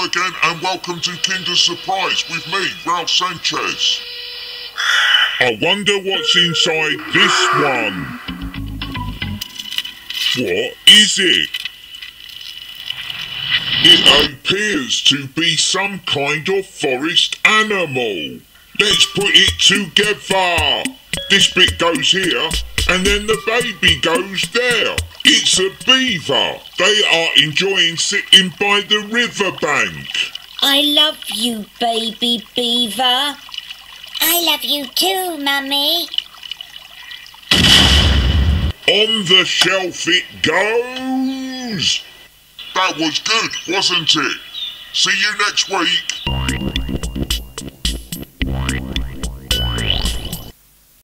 Hello again and welcome to Kinder Surprise with me, Ralph Sanchez. I wonder what's inside this one. What is it? It appears to be some kind of forest animal. Let's put it together. This bit goes here and then the baby goes there. It's a beaver. They are enjoying sitting by the riverbank. I love you, baby beaver. I love you too, Mummy. On the shelf it goes. That was good, wasn't it? See you next week.